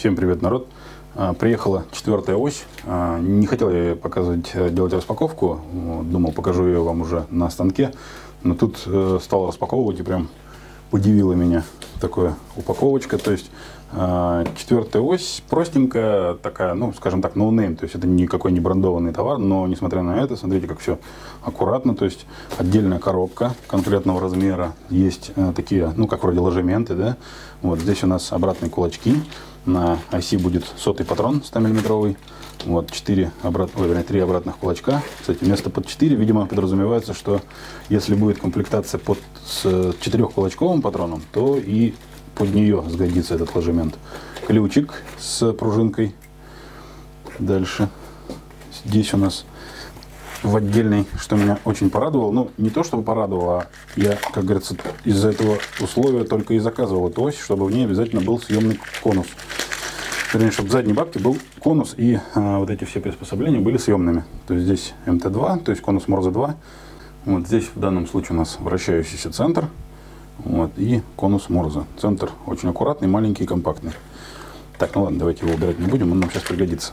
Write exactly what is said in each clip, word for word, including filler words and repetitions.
Всем привет, народ! Приехала четвертая ось. Не хотел я показывать, делать распаковку. Думал, покажу ее вам уже на станке. Но тут стал распаковывать и прям удивила меня такая упаковочка. То есть четвертая ось простенькая, такая, ну, скажем так, ноунейм. То есть это никакой не брендованный товар, но несмотря на это, смотрите, как все аккуратно. То есть отдельная коробка конкретного размера. Есть такие, ну, как вроде ложементы, да. Вот здесь у нас обратные кулачки. На оси будет сотый патрон ста миллиметровый. Вот четыре обрат... Ой, вернее, три обратных кулачка. Кстати, место под четыре, видимо, подразумевается, что если будет комплектация под с четырехкулачковым патроном, то и под нее сгодится этот ложемент. Ключик с пружинкой. Дальше. Здесь у нас в отдельной, что меня очень порадовало, ну, не то чтобы порадовало, а я, как говорится, из-за этого условия только и заказывал эту ось, чтобы в ней обязательно был съемный конус. Вернее, чтобы в задней бабке был конус, и а, вот эти все приспособления были съемными. То есть здесь эм тэ два, то есть конус Морзе два. Вот здесь в данном случае у нас вращающийся центр. Вот, и конус Морзе. Центр очень аккуратный, маленький и компактный. Так, ну ладно, давайте его убирать не будем, он нам сейчас пригодится.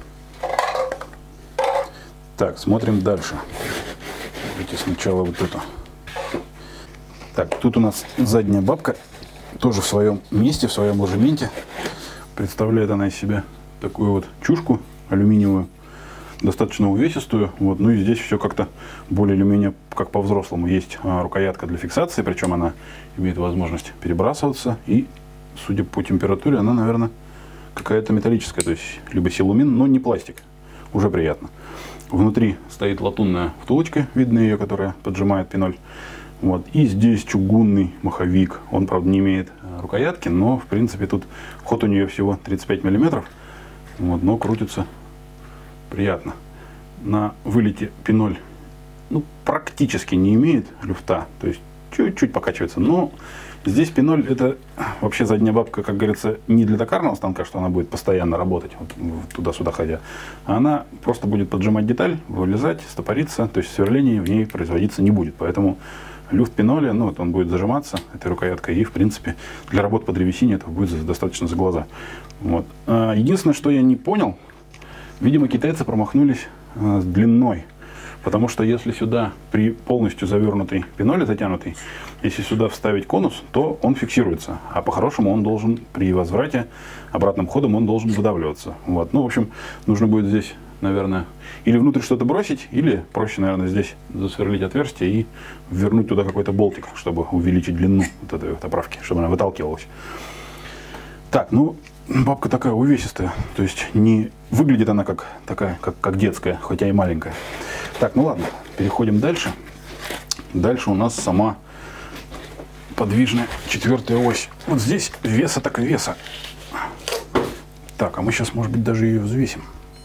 Так, смотрим дальше. Давайте сначала вот эту. Так, тут у нас задняя бабка, тоже в своем месте, в своем ложементе. Представляет она из себя такую вот чушку алюминиевую, достаточно увесистую. Вот, ну и здесь все как-то более или менее как по-взрослому. Есть а, рукоятка для фиксации, причем она имеет возможность перебрасываться. И, судя по температуре, она, наверное, какая-то металлическая, то есть либо силумин, но не пластик. Уже приятно. Внутри стоит латунная втулочка, видно ее, которая поджимает пиноль. Вот. И здесь чугунный маховик. Он, правда, не имеет рукоятки, но, в принципе, тут ход у нее всего тридцать пять миллиметров. Вот, но крутится приятно. На вылете пиноль, ну, практически не имеет люфта. То есть чуть-чуть покачивается. Но здесь пиноль — это вообще задняя бабка, как говорится, не для токарного станка, что она будет постоянно работать, вот, туда-сюда ходя. А она просто будет поджимать деталь, вылезать, стопориться, то есть сверление в ней производиться не будет. Поэтому люфт пиноля, ну, вот он будет зажиматься этой рукояткой, и, в принципе, для работ по древесине этого будет достаточно за глаза. Вот. Единственное, что я не понял, видимо, китайцы промахнулись с длиной. Потому что если сюда при полностью завернутой пиноле, затянутой, если сюда вставить конус, то он фиксируется. А по-хорошему он должен при возврате обратным ходом он должен выдавливаться. Вот. Ну, в общем, нужно будет здесь, наверное, или внутрь что-то бросить, или проще, наверное, здесь засверлить отверстие и вернуть туда какой-то болтик, чтобы увеличить длину вот этой вот оправки, чтобы она выталкивалась. Так, ну, бабка такая увесистая, то есть не выглядит она как такая, как, как детская, хотя и маленькая. Так, ну ладно, переходим дальше. Дальше у нас сама подвижная четвертая ось. Вот здесь веса так и веса. Так, а мы сейчас, может быть, даже ее взвесим.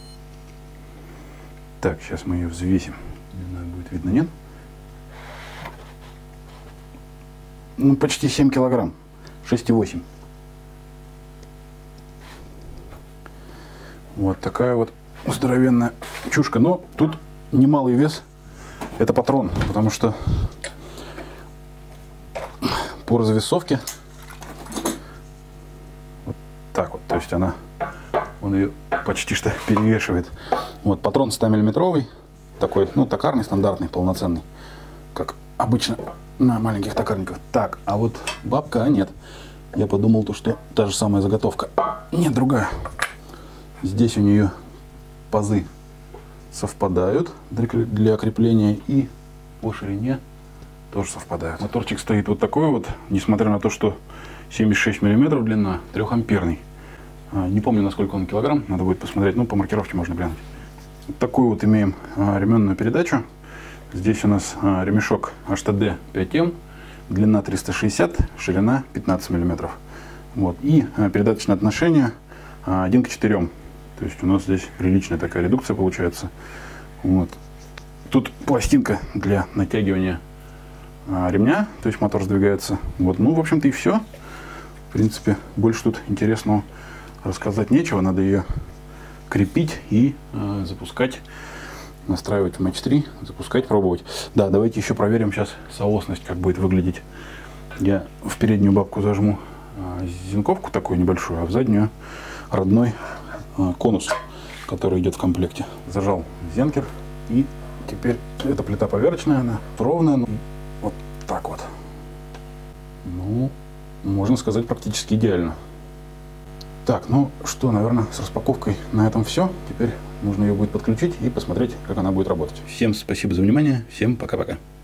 Так, сейчас мы ее взвесим. Не знаю, будет видно, нет? Ну, почти семь килограмм. шесть и восемь. Вот такая вот здоровенная чушка. Но тут немалый вес — это патрон, потому что по развесовке вот так вот, то есть она, он ее почти что перевешивает. Вот патрон ста миллиметровый, такой, ну, токарный, стандартный, полноценный, как обычно на маленьких токарниках. Так, а вот бабка, а нет. Я подумал, то, что та же самая заготовка. Нет, другая. Здесь у нее пазы совпадают для крепления, и по ширине тоже совпадают. Моторчик стоит вот такой вот, несмотря на то, что семьдесят шесть миллиметров длина, трехамперный. Не помню, насколько он килограмм, надо будет посмотреть, ну, по маркировке можно глянуть. Вот такую вот имеем ременную передачу. Здесь у нас ремешок эйч тэ дэ пять эм, длина триста шестьдесят, ширина пятнадцать миллиметров. Вот. И передаточное отношение один к четырем. То есть у нас здесь приличная такая редукция получается. Вот. Тут пластинка для натягивания а, ремня, то есть мотор сдвигается. Вот. Ну, в общем-то, и все. В принципе, больше тут интересного рассказать нечего. Надо ее крепить и а, запускать, настраивать в матч три, запускать, пробовать. Да, давайте еще проверим сейчас соосность, как будет выглядеть. Я в переднюю бабку зажму зенковку такую небольшую, а в заднюю родной конус, который идет в комплекте. Зажал зенкер, и теперь эта плита поверочная, она ровная, ну, вот так вот. Ну, можно сказать, практически идеально. Так, ну что, наверное, с распаковкой на этом все. Теперь нужно ее будет подключить и посмотреть, как она будет работать. Всем спасибо за внимание, всем пока-пока.